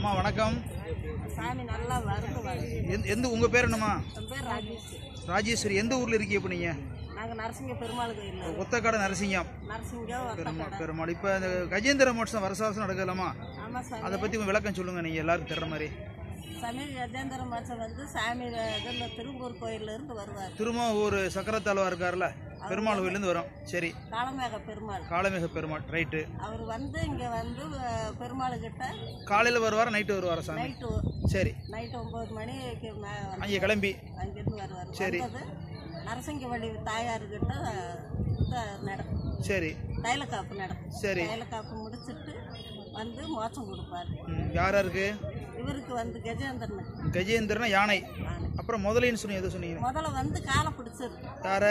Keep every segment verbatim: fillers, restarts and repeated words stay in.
அம்மா வணக்கம். சாமி நல்லா வருது. எந்த உங்க பேர் என்னம்மா? என் பேர் ராஜேஸ்வரி. ராஜேஸ்வரி. எந்த ஊர்ல இருக்கீங்க இப்போ நீங்க? நாங்கள் நரசிங்க பெருமாள் கோயில். ஒத்தக்காடு நரசிங்கம் நரசிங்கம் பெருமாள். இப்போ இந்த கஜேந்திர மோட்சம் வருஷ வருஷம் நடக்கலாமா? ஆமாம் சாமி. அதை பற்றி விளக்கம் சொல்லுங்க நீங்கள் எல்லாருக்கும் தர்ற மாதிரி. சாமி கஜேந்திர மோட்சம் வந்து சாமி இதில் திருப்பூர் கோயிலேருந்து வருவார். திரும்ப ஒரு சக்கரத்தாழ்வா இருக்கார்ல, பெருமாள் கோயிலேருந்து வரும். சரி. காலமேக பெருமாள். காலமேக பெருமாள், ரைட்டு. அவர் வந்து இங்கே வந்து பெருமாள் கிட்ட காலையில் வருவார், நைட்டு வருவார் சாமி? நைட்டு. சரி. நைட்டு ஒம்பது மணிக்கு அங்கே கிளம்பி அங்கேருந்து வருவார். சரி. நரசிங்கவள்ளி தாயார்கிட்ட நடக்கும். சரி. தைலக்காப்பு நடக்கும். சரி. தைலக்காப்பு முடிச்சுட்டு வந்து மோட்சம் கொடுப்பாரு. யார் யாருக்கு? இவருக்கு வந்து கஜேந்திரன். கஜேந்திரனா யானை. அப்புறம் முதலைன்னு சொன்னீங்க, எது சொன்னீங்க? முதல்ல வந்து காலை பிடிச்சது யார?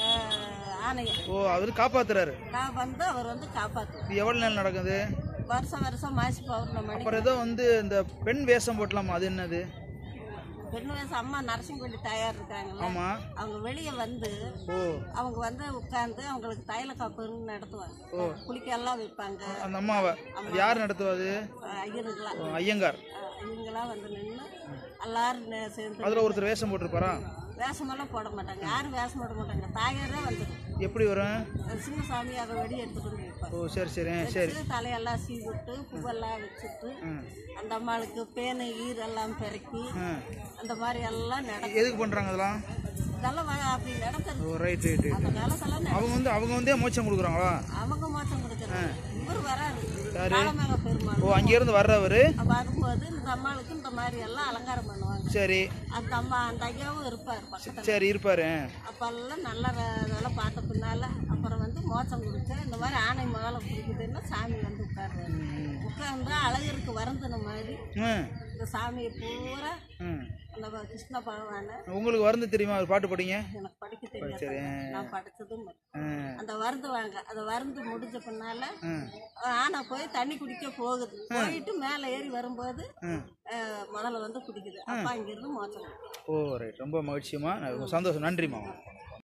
ஆனைய. ஓ, அவரு காப்பாத்துறாரு. வந்து அவர் வந்து காப்பாத்து. இது எவ்வளவு நாள் நடக்குது? வருஷம் வருஷம் மாசி பௌர்ணமி. அப்புறம் ஏதோ வந்து இந்த பெண் வேஷம் போட்டலாமா, அது என்னது? பெண் வேஷம் அம்மா நரசிங்கவள்ளி தாயார் இருக்காங்கல்ல. ஆமா. அவங்க வெளியே வந்து அவங்க வந்து உட்கார்ந்து அவங்களுக்கு தைல காப்பு நடத்துவாங்க. குளிக்க எல்லாம் வைப்பாங்க. அந்த அம்மாவை யார் நடத்துவாது? ஐயருங்களா? ஐயங்கார். இவங்களாம் வந்து நின்று எல்லாரும் சேர்ந்து. அதுல ஒருத்தர் வேஷம் போட்டிருப்பாரா? வேஷமெல்லாம் போட மாட்டாங்க. யாரும் வேஷம் போட மாட்டாங்க. தாயாரே வந்துடும். எப்படி வரும்? சின்னசாமி அதை வெடி எடுத்துட்டு வந்து வைப்பாங்க. ஓ, சரி சரி சரி. தலையெல்லாம் சீவிட்டு பூவெல்லாம் வச்சுட்டு அந்த அம்மாளுக்கு பேனை ஈரெல்லாம் பெருக்கி அந்த மாதிரி எல்லாம் நடக்கும். எதுக்கு பண்றாங்க அதெல்லாம்? இதெல்லாம் அப்படி நடக்கிறது. Oh, right right. அந்த காலத்தெல்லாம் அவங்க வந்து அவங்க வந்து மோட்சம் கொடுக்குறாங்களா? அவங்க மோட்சம் கொடுக்குறாங்க. இவர் வராரு காலமேக பெருமாள். ஓ, அங்க இருந்து வர்றவரு வரும்போது இந்த அம்மாளுக்கு இந்த மாதிரி எல்லாம் அலங்காரம் பண்ணுவாங்க. சரி. அந்த அம்மா அந்த ஐயாவும் இருப்பாரு பக்கத்துல. சரி, இருப்பாரு. அப்பெல்லாம் நல்ல இதெல்லாம் பார்த்த பின்னால அப்புறம் வந்து மோட்சம் கொடுக்க இந்த மாதிரி ஆனை மேலே பிடிக்குதுன்னா சாமி வந்து உட்காருவாரு. உட்கார்ந்து அழகருக்கு வருந்தின மாதிரி இந்த சாமியை பூரா அந்த கிருஷ்ண பகவான. உங்களுக்கு வருந்து தெரியுமா? ஒரு பாட்டு படிங்க. எனக்கு படிக்க தெரியாது. நான் படிச்சதும் அந்த வருந்துவாங்க. அதை வருந்து முடிஞ்ச பின்னால ஆனா போய் தண்ணி குடிக்க போகுது. போயிட்டு மேலே ஏறி வரும்போது முதல்ல வந்து குடிக்குது. அப்பா இங்கிருந்து மோட்சம். Oh, right. ரொம்ப மகிழ்ச்சியமா, சந்தோஷம். நன்றிம்மா.